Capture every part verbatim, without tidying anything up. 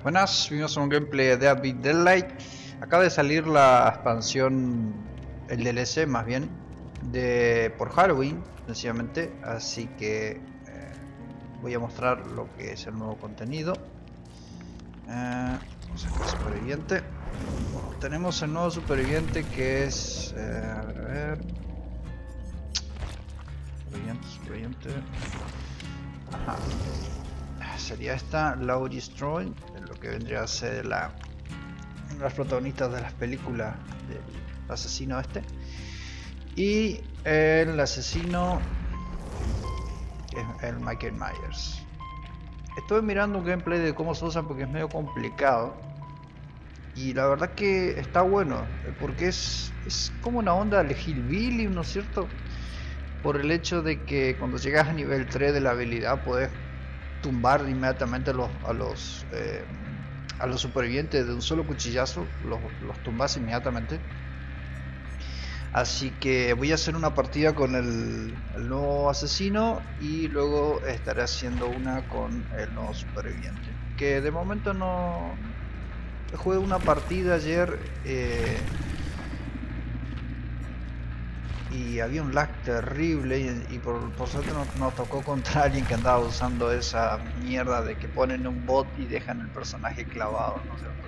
Buenas, vimos un gameplay de Dead by Daylight. Acaba de salir la expansión, el D L C más bien, de por Halloween, sencillamente. Así que eh, voy a mostrar lo que es el nuevo contenido. Eh, vamos a ver, superviviente. Bueno, tenemos el nuevo superviviente que es... Eh, a ver, a ver. Superviviente, superviviente. Ajá. Sería esta, Laurie Strode, lo que vendría a ser la, las protagonistas de las películas del asesino este. Y el asesino es el Michael Myers. Estuve mirando un gameplay de cómo se usa porque es medio complicado. Y la verdad que está bueno, porque es, es como una onda de Hillbilly, ¿no es cierto? Por el hecho de que cuando llegas a nivel tres de la habilidad podés tumbar inmediatamente a los, a los, eh, a los supervivientes de un solo cuchillazo, los, los tumbas inmediatamente. Así que voy a hacer una partida con el, el nuevo asesino y luego estaré haciendo una con el nuevo superviviente. Que de momento no... Jugué una partida ayer eh, y había un lag terrible y, y por, por suerte nos, nos tocó contra alguien que andaba usando esa mierda de que ponen un bot y dejan el personaje clavado, ¿no es cierto?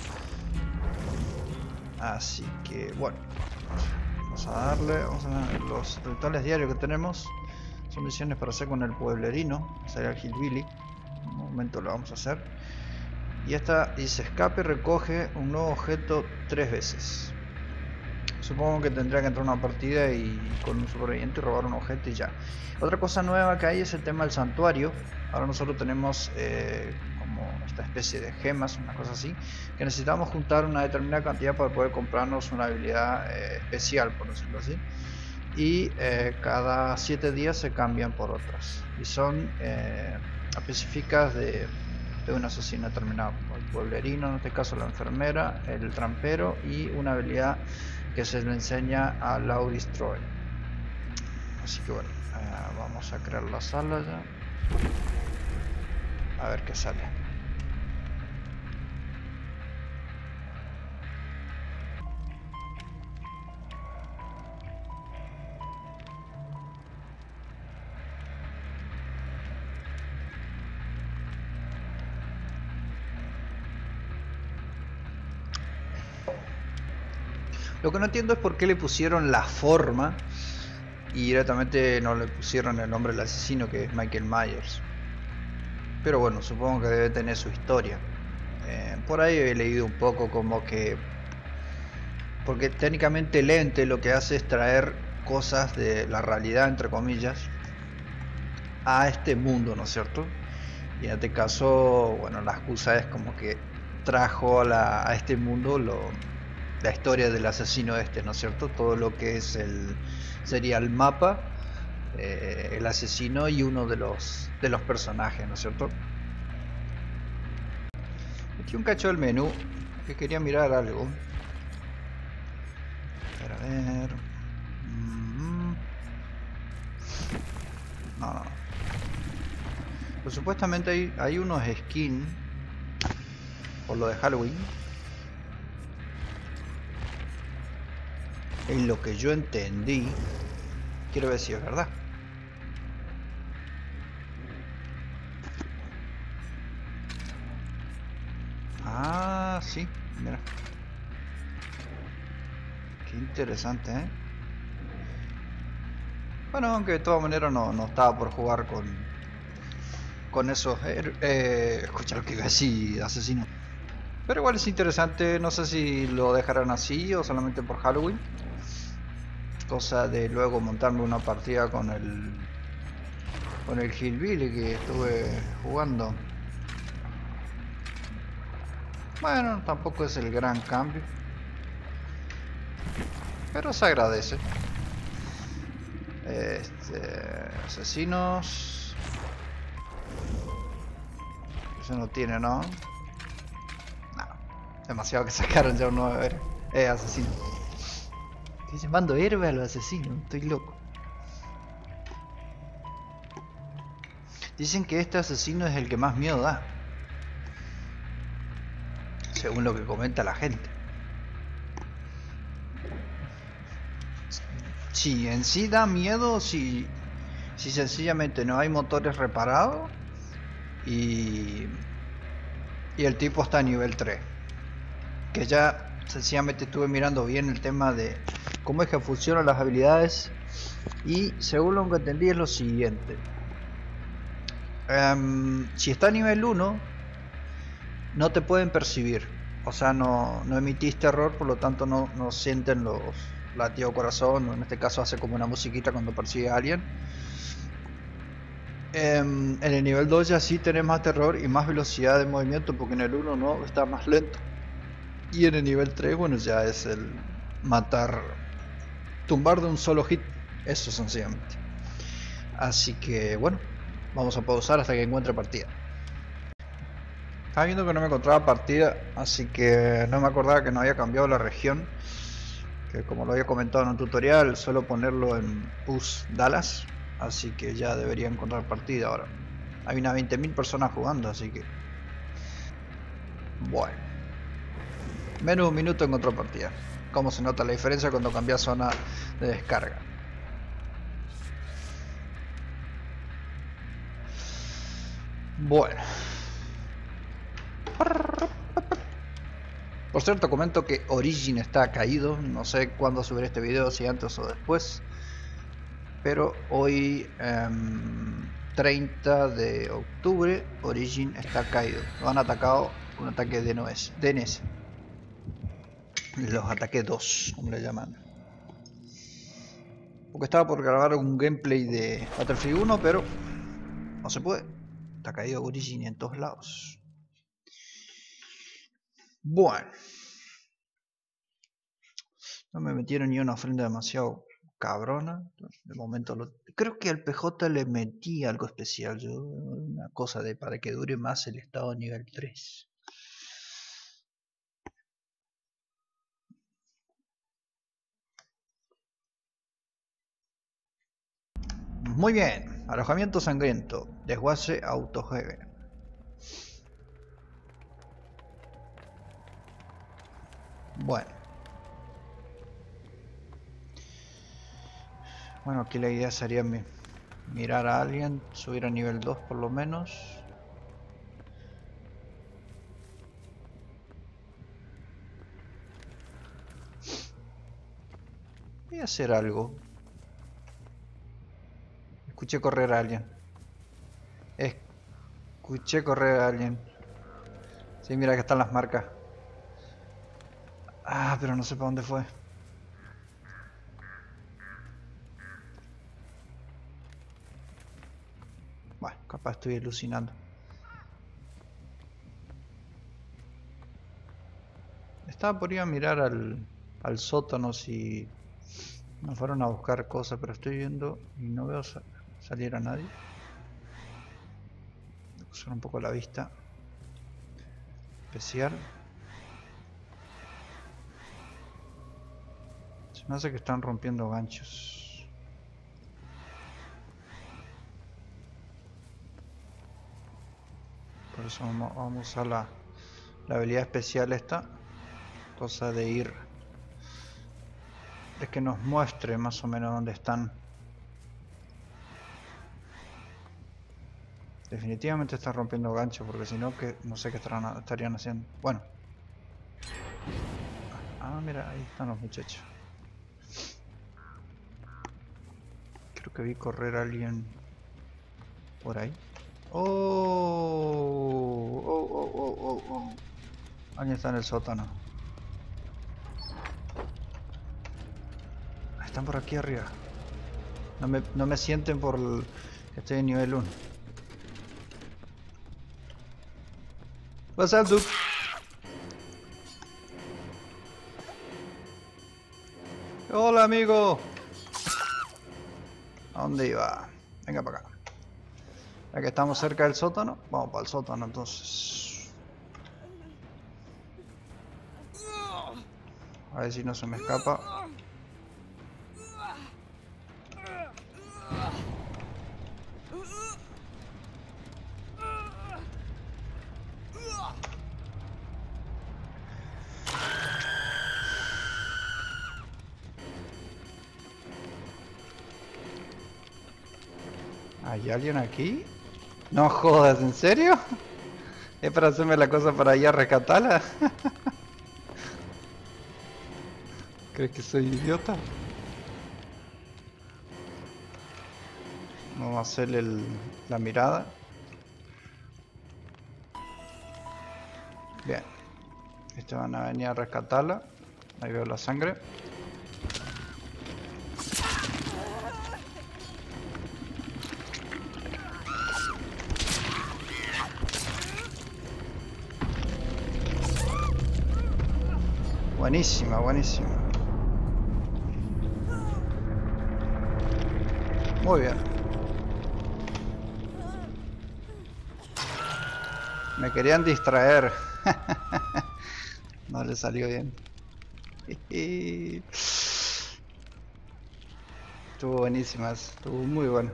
Así que bueno, vamos a darle, vamos a ver los rituales diarios que tenemos. Son misiones para hacer con el pueblerino, sería el Hillbilly. En un momento lo vamos a hacer. Y esta dice escape, recoge un nuevo objeto tres veces. Supongo que tendría que entrar a una partida y con un superviviente robar un objeto y ya. Otra cosa nueva que hay es el tema del santuario. Ahora nosotros tenemos eh, como esta especie de gemas, una cosa así, que necesitamos juntar una determinada cantidad para poder comprarnos una habilidad eh, especial, por decirlo así. Y eh, cada siete días se cambian por otras. Y son eh, específicas de, de un asesino determinado. El pueblerino, en este caso la enfermera, el trampero y una habilidad que se le enseña a Laurie Strode. Así que bueno, uh, vamos a crear la sala ya. A ver qué sale. Lo que no entiendo es por qué le pusieron la forma y directamente no le pusieron el nombre del asesino, que es Michael Myers. Pero bueno, supongo que debe tener su historia. Eh, por ahí he leído un poco como que... Porque técnicamente el ente lo que hace es traer cosas de la realidad, entre comillas, a este mundo, ¿no es cierto? Y en este caso, bueno, la excusa es como que trajo a, la, a este mundo lo... la historia del asesino este, ¿no es cierto? Todo lo que es el sería el mapa, eh, el asesino y uno de los de los personajes, ¿no es cierto? Metí un cacho del menú que quería mirar algo. A ver, a ver. Mm-hmm. No, no. Pues supuestamente hay, hay unos skins por lo de Halloween. En lo que yo entendí, quiero ver si es verdad. Ah, sí, mira. Qué interesante, ¿eh? Bueno, aunque de todas maneras no, no estaba por jugar con con esos eh, escucha lo que iba a decir, asesino. Pero igual es interesante, no sé si lo dejarán así o solamente por Halloween. Cosa de luego montarme una partida con el con el Hillbilly que estuve jugando. Bueno, tampoco es el gran cambio, pero se agradece. Este, asesinos. Eso no tiene, ¿no? No, demasiado que sacaron ya un nuevo eh, asesino. Estoy llamando héroe a los asesinos, estoy loco. Dicen que este asesino es el que más miedo da. según lo que comenta la gente. Sí, en sí da miedo si, si sencillamente no hay motores reparados y, y el tipo está a nivel tres. Que ya sencillamente estuve mirando bien el tema de cómo es que funcionan las habilidades y según lo que entendí es lo siguiente. Um, si está a nivel uno no te pueden percibir, o sea no, no emitís terror, por lo tanto no, no sienten los latidos corazón, o en este caso hace como una musiquita cuando persigue a alguien. Um, en el nivel dos ya sí tenés más terror y más velocidad de movimiento, porque en el uno no, está más lento. Y en el nivel tres, bueno, ya es el matar, tumbar de un solo hit, eso sencillamente. Así que bueno, vamos a pausar hasta que encuentre partida. Estaba viendo que no me encontraba partida, así que no me acordaba que no había cambiado la región. Que como lo había comentado en un tutorial, suelo ponerlo en U S Dallas, así que ya debería encontrar partida ahora. Hay unas veinte mil personas jugando, así que... Bueno. Menos un minuto encontró partida. Cómo se nota la diferencia cuando cambia zona de descarga. Bueno. Por cierto, comento que Origin está caído. No sé cuándo subiré este video, si antes o después. Pero hoy, um, treinta de octubre, Origin está caído. Lo han atacado con un ataque de D N S. Los ataques dos, como le llaman. Porque estaba por grabar un gameplay de Battlefield uno, pero no se puede. Está caído Origin en todos lados. Bueno. No me metieron ni una ofrenda demasiado cabrona. De momento lo... creo que al P J le metí algo especial. Yo, una cosa de para que dure más el estado nivel tres. Muy bien, alojamiento sangriento, desguace autogeve. Bueno. Bueno, aquí la idea sería mi, mirar a alguien, subir a nivel dos por lo menos. Voy a hacer algo. Escuché correr a alguien. Escuché correr a alguien. Sí, mira que están las marcas. Ah, pero no sé para dónde fue. Bueno, capaz estoy alucinando. Estaba por ir a mirar al, al sótano si nos fueron a buscar cosas, pero estoy viendo y no veo sa salir a nadie. Voy a usar un poco la vista especial. Se me hace que están rompiendo ganchos. Por eso vamos, vamos a la, la habilidad especial esta. Cosa de ir. Es que nos muestre más o menos dónde están. Definitivamente están rompiendo ganchos, porque si no, que no sé qué estarán, estarían haciendo. Bueno. Ah, mira, ahí están los muchachos. Creo que vi correr a alguien por ahí. Oh, oh, oh, oh, oh, oh. Alguien está en el sótano. Están por aquí arriba. No me, no me sienten por el, que estoy en nivel uno. What's up, dude? Hola, amigo. ¿A dónde iba? Venga para acá. Ya que estamos cerca del sótano, vamos para el sótano entonces. A ver si no se me escapa. ¿Hay alguien aquí? No jodas, ¿en serio? ¿Es para hacerme la cosa para ir a rescatarla? ¿Crees que soy idiota? Vamos a hacerle el, la mirada. Bien. Estos van a venir a rescatarla. Ahí veo la sangre. Buenísima, buenísima. Muy bien. Me querían distraer. No le salió bien. Estuvo buenísima, estuvo muy bueno.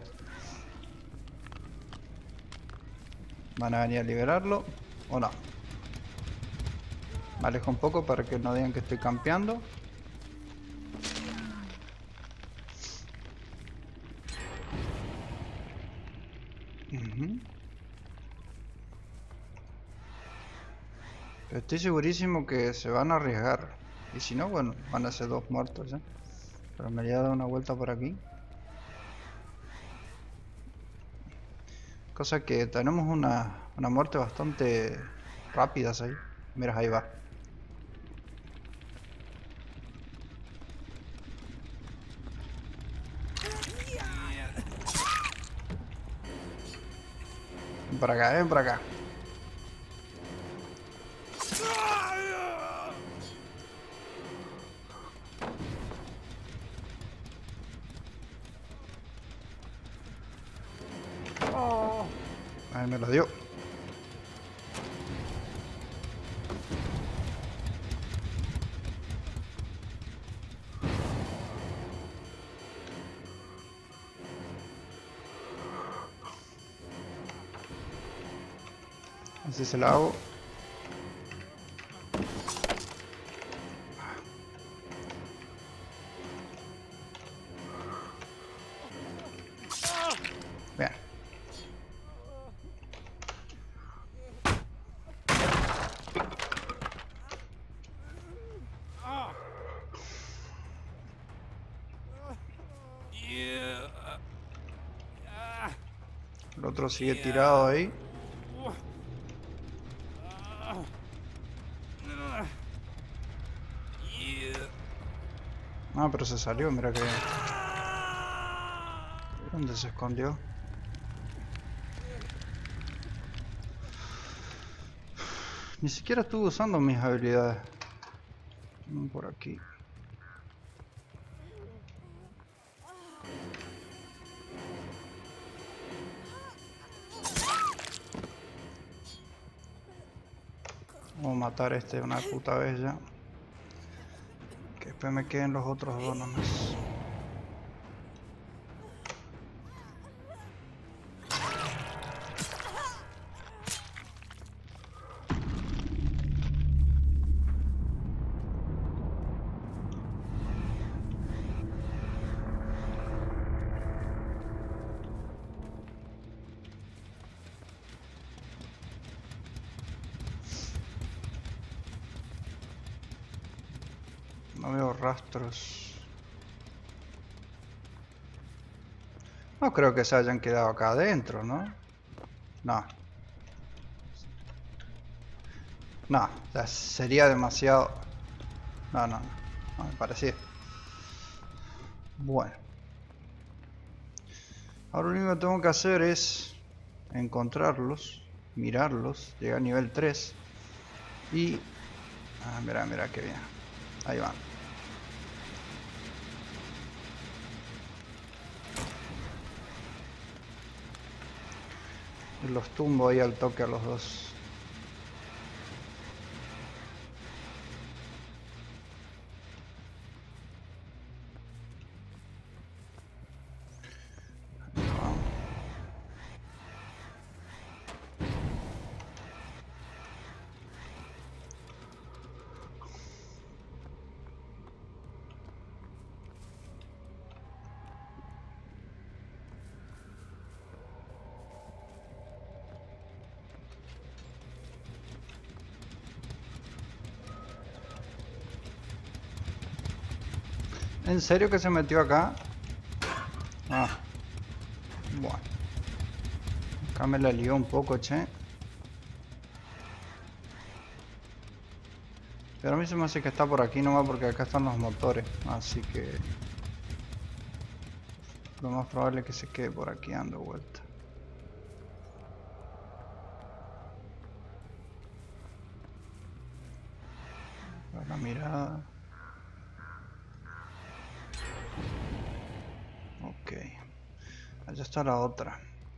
Van a venir a liberarlo. ¿O no? Me alejo un poco para que no digan que estoy campeando. Uh-huh. Estoy segurísimo que se van a arriesgar. Y si no, bueno, van a ser dos muertos ya. Pero me voy a dar una vuelta por aquí. Cosa que tenemos una, una muerte bastante rápida ahí. Mira, ahí va. Ven para acá, ven para acá. Ahí me lo dio. Así se la hago. Bien. El otro sigue tirado ahí. Ah, pero se salió, mira que... ¿Dónde se escondió? Ni siquiera estuve usando mis habilidades. Por aquí. Vamos a matar a este una puta vez ya. Que después me queden los otros dos nomás. No veo rastros. No creo que se hayan quedado acá adentro, ¿no? No. No, ya sería demasiado... No, no, no, no me parecía. Bueno. Ahora lo único que tengo que hacer es encontrarlos, mirarlos, llegar a nivel tres y... Ah, mira, mira qué bien. Ahí van. Y los tumbo ahí al toque a los dos. ¿En serio que se metió acá? Ah. Bueno. Acá me la lió un poco, che. Pero a mí se me hace que está por aquí nomás porque acá están los motores. Así que... lo más probable es que se quede por aquí dando vuelta. Para la mirada. Ok. Allá está la otra.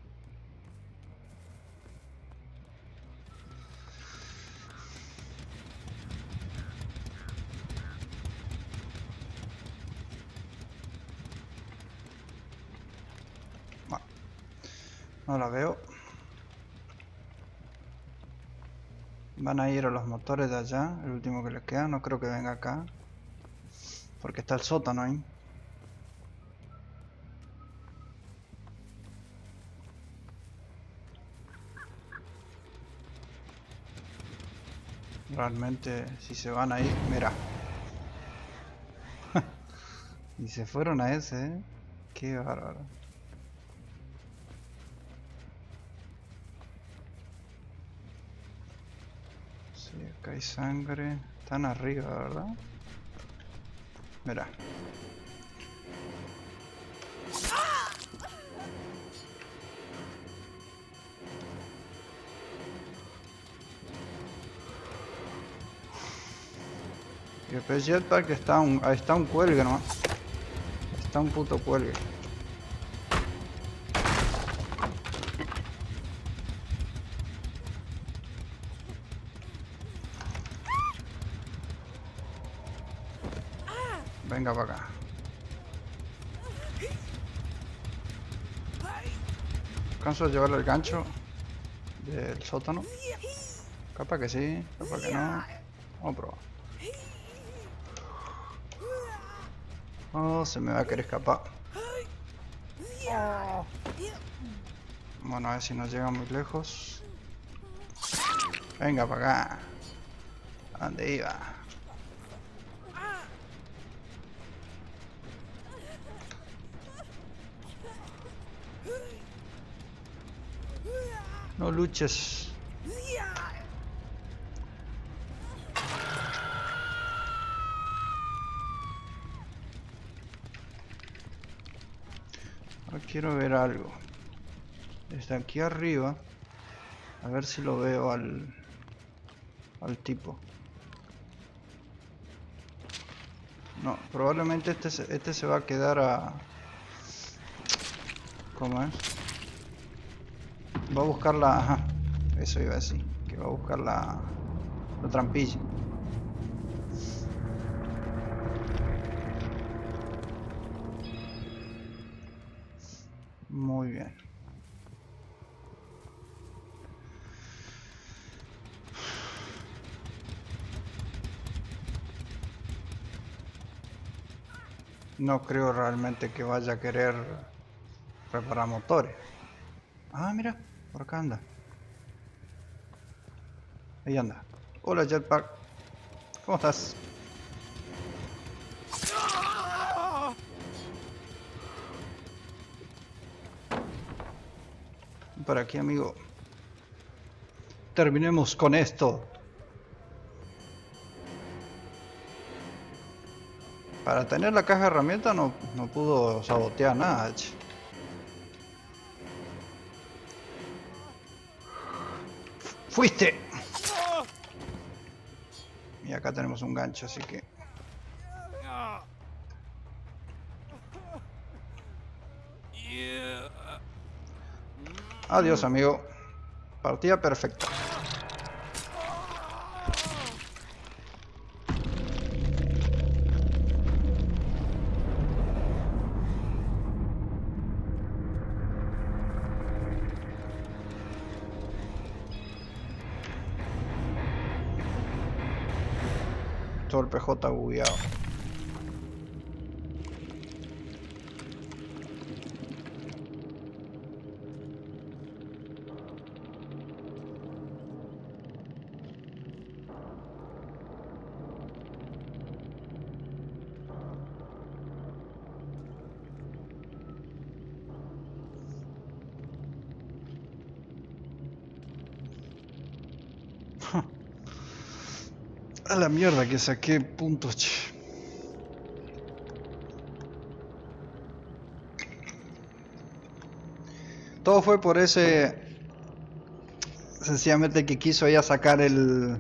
Bueno, no la veo. Van a ir a los motores de allá, el último que les queda. No creo que venga acá. Porque está el sótano ahí. Realmente, si se van ahí, mira. Y se fueron a ese, ¿eh? Qué bárbaro. Sí, acá hay sangre. Están arriba, ¿verdad? Mira. Y el jetpack está un, ahí está un cuelgue nomás. Está un puto cuelgue. Venga para acá. ¿Alcanzo a llevarle el gancho del sótano? Capaz que sí, capaz que no. Vamos a probar. Oh, se me va a querer escapar. Oh. Bueno, a ver si nos llega muy lejos. Venga para acá. ¿A dónde iba? No luches. Ahora quiero ver algo. Desde aquí arriba. A ver si lo veo al... al tipo. No, probablemente este se, este se va a quedar a... ¿Cómo es? Va a buscar la... Ajá. Eso iba a decir. Que va a buscar la... la trampilla. Muy bien. No creo realmente que vaya a querer reparar motores. Ah, mira, por acá anda. Ahí anda. Hola, Jetpack. ¿Cómo estás? Por aquí, amigo. Terminemos con esto. Para tener la caja de herramientas no, no pudo sabotear nada, che. ¡Fuiste! Y acá tenemos un gancho, así que... Adiós, amigo. Partida perfecta. Todo el P J bugueado. A la mierda que saqué puntos, che. Todo fue por ese... Sencillamente que quiso ella sacar el...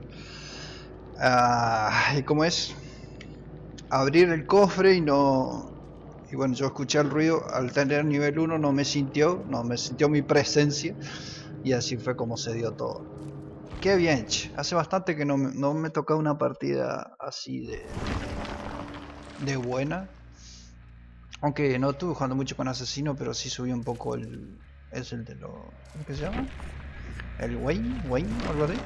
Uh, ¿Cómo es? Abrir el cofre y no... Y bueno, yo escuché el ruido. Al tener nivel uno no me sintió. No me sintió mi presencia. Y así fue como se dio todo. Qué bien, che. Hace bastante que no me, no me tocaba una partida así de... De buena. Aunque no estuve jugando mucho con asesino, pero sí subí un poco el... Es el de lo... ¿Cómo que se llama? El Wayne, Wayne, algo así.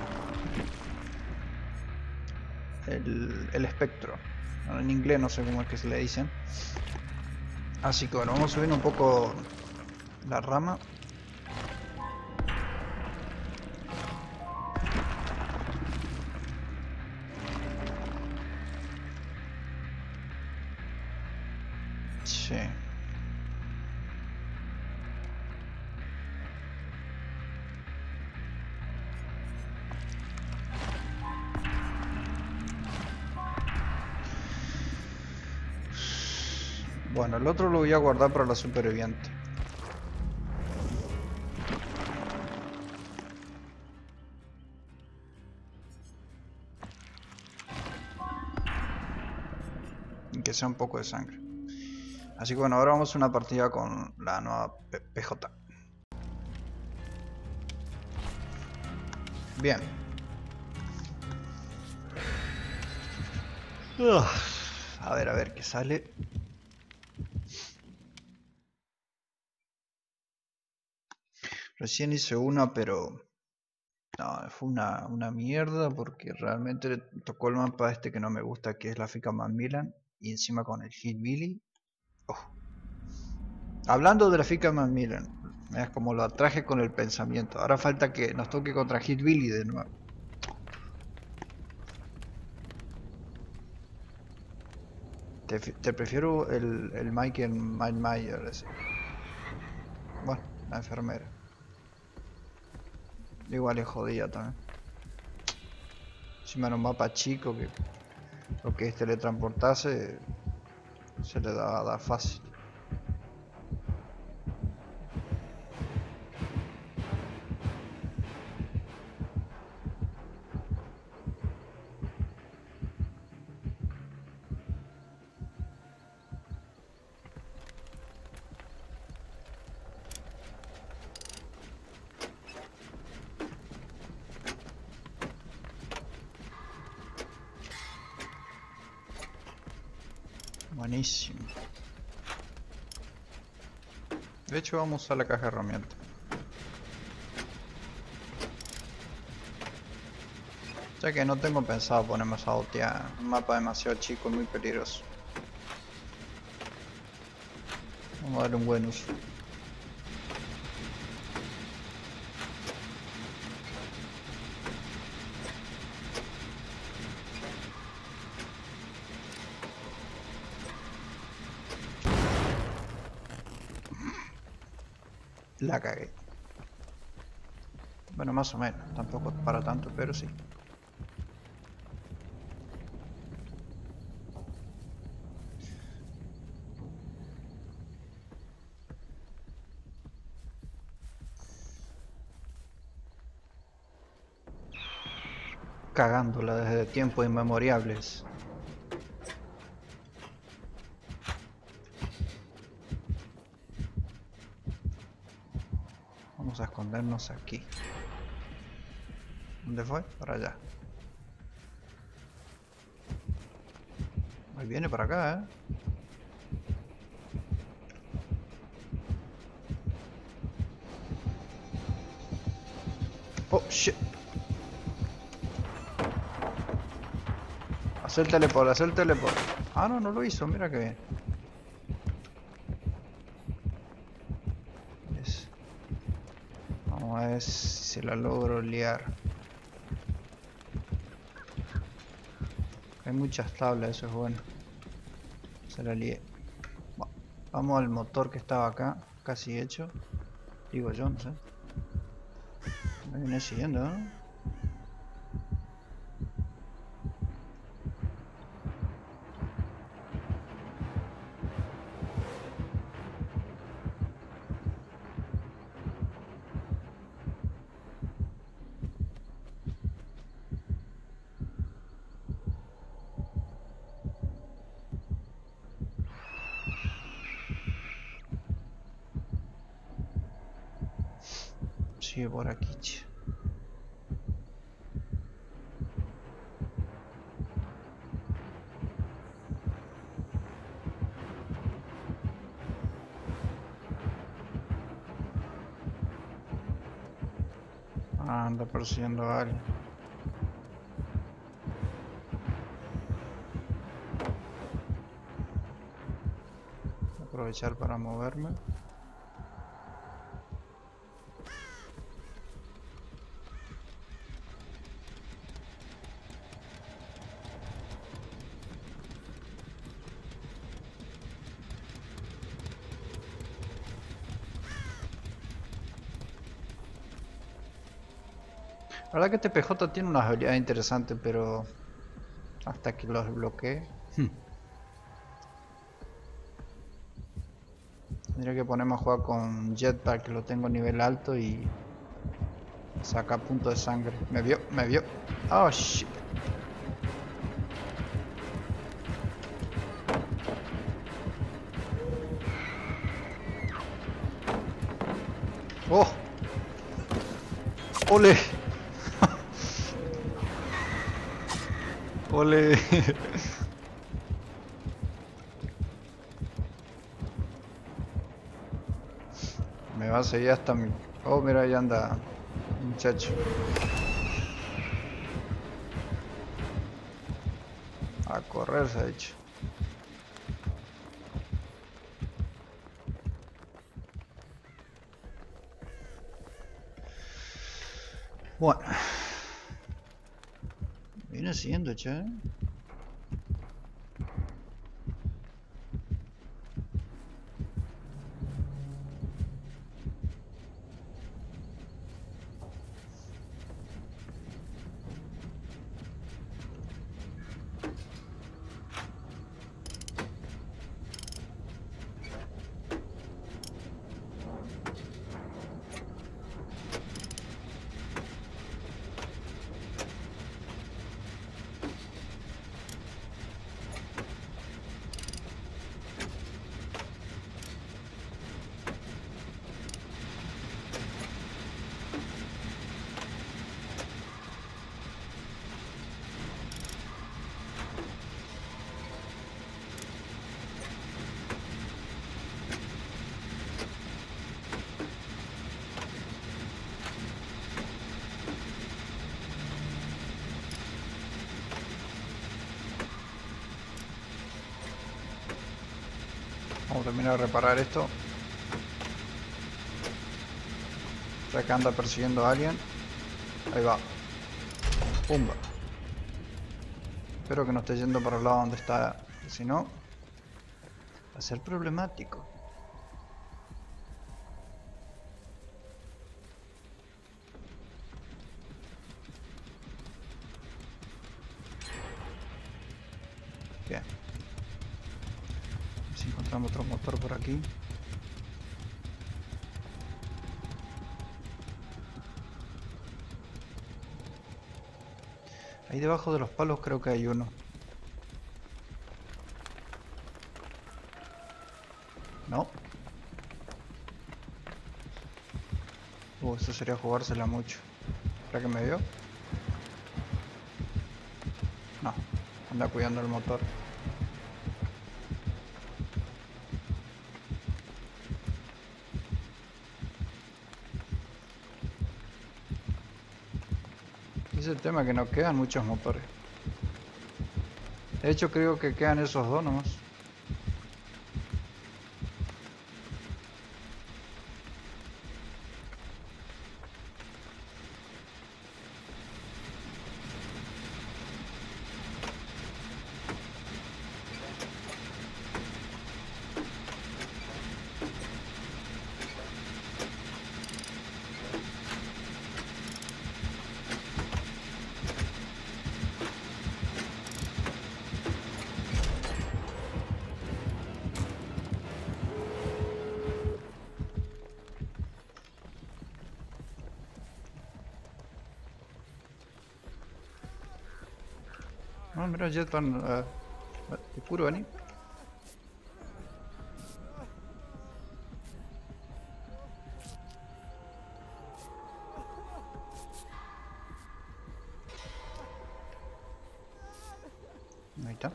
El, el espectro. Bueno, en inglés no sé cómo es que se le dicen. Así que bueno, vamos subiendo un poco la rama. Sí. Bueno, el otro lo voy a guardar para la superviviente. Y que sea un poco de sangre. Así que bueno, ahora vamos a una partida con la nueva P J. Bien. Ugh. A ver, a ver qué sale. Recién hice una, pero... No, fue una, una mierda porque realmente tocó el mapa este que no me gusta, que es la Fica Macmillan. Y encima con el Hillbilly. Oh. Hablando de la Fica Macmillan, es como lo atraje con el pensamiento. Ahora falta que nos toque contra Hillbilly de nuevo. Te, te prefiero el, el Michael Mayer ese. Bueno, la enfermera. Igual es jodida también. Encima era un mapa chico que lo que es teletransportarse se le da, da fácil. Buenísimo. De hecho vamos a usar la caja de herramientas. Ya que no tengo pensado ponerme a sabotear un mapa demasiado chico y muy peligroso. Vamos a darle un buen uso. La cagué. Bueno, más o menos. Tampoco para tanto, pero sí. Cagándola desde tiempos inmemoriales. Vamos a escondernos aquí. ¿Dónde fue? Para allá. Ahí viene para acá, ¿eh? Oh, shit. Hacer teleport, hacer teleport. Ah, no, no lo hizo, mira que bien. Yes. Vamos a ver si se la logro liar. Hay muchas tablas, eso es bueno. Se la lié. Vamos al motor que estaba acá, casi hecho. Digo yo, no sé. Me viene siguiendo, ¿no? Sigue por aquí, che. Ah, anda persiguiendo a alguien. Voy a aprovechar para moverme. La verdad que este P J tiene unas habilidades interesantes, pero hasta que los bloquee. Tendría que ponerme a jugar con Jetpack, que lo tengo a nivel alto y saca punto de sangre. Me vio, me vio. Oh shit. Oh. Ole. Ole. Me va a seguir hasta mi... Oh, mira, ahí anda un muchacho. A correr se ha hecho. Bueno. Me viene siguiendo, che. Vamos a terminar de reparar esto. Ya que anda persiguiendo a alguien. Ahí va. Pumba. Espero que no esté yendo para el lado donde está. Si no, va a ser problemático. Bien. A ver si encontramos otro motor por aquí. Ahí debajo de los palos creo que hay uno. No. Uh, eso sería jugársela mucho. ¿Será que me vio? No. Anda cuidando el motor. Es el tema que no quedan muchos motores. De hecho creo que quedan esos dos nomás. Ah, mira, ya están... Uh, ¿te curo, Ani? Ahí está.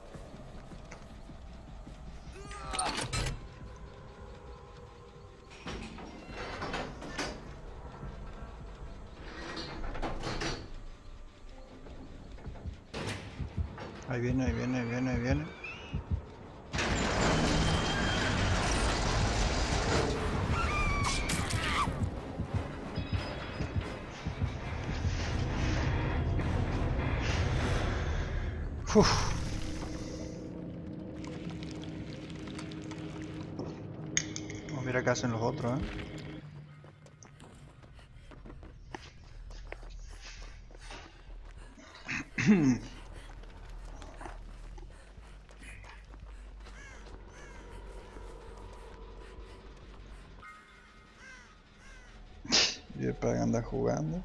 Ahí viene, ahí viene, ahí viene, ahí viene. Uf. Vamos a ver qué hacen los otros, ¿eh? Y el Praga anda jugando.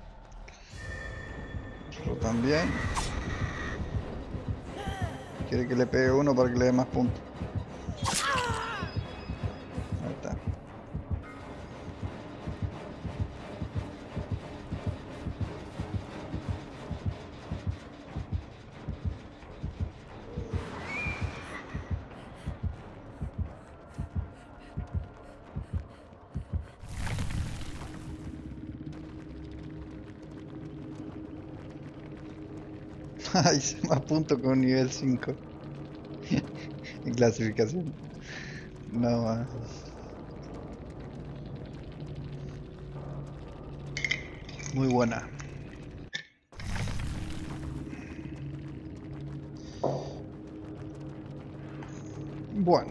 Yo también. Quiere que le pegue uno para que le dé más puntos. Ahí está. Hice más puntos con nivel cinco en clasificación. No más. Muy buena. Bueno.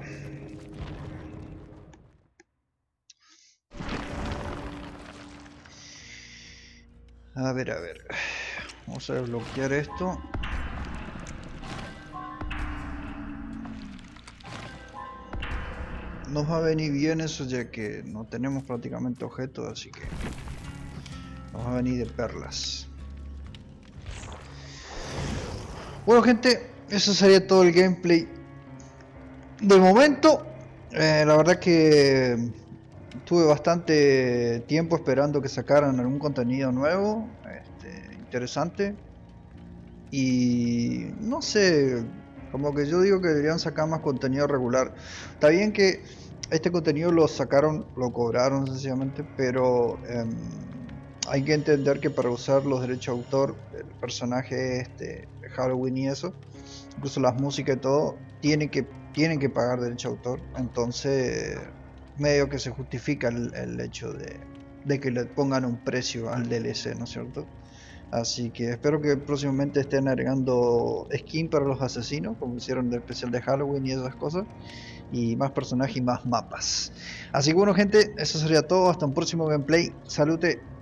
A ver, a ver. Vamos a desbloquear esto. Nos va a venir bien eso, ya que no tenemos prácticamente objetos, así que nos va a venir de perlas. Bueno, gente, eso sería todo el gameplay de momento. Eh, la verdad que tuve bastante tiempo esperando que sacaran algún contenido nuevo, este, interesante. Y no sé, como que yo digo que deberían sacar más contenido regular. Está bien que este contenido lo sacaron, lo cobraron sencillamente, pero eh, hay que entender que para usar los derechos de autor, el personaje este, de Halloween y eso, incluso las músicas y todo, tienen que, tienen que pagar derecho de autor. Entonces, medio que se justifica el, el hecho de, de que le pongan un precio al D L C, ¿no es cierto? Así que espero que próximamente estén agregando skin para los asesinos, como hicieron del especial de Halloween y esas cosas, y más personajes y más mapas. Así que bueno, gente, eso sería todo. Hasta un próximo gameplay. Salute.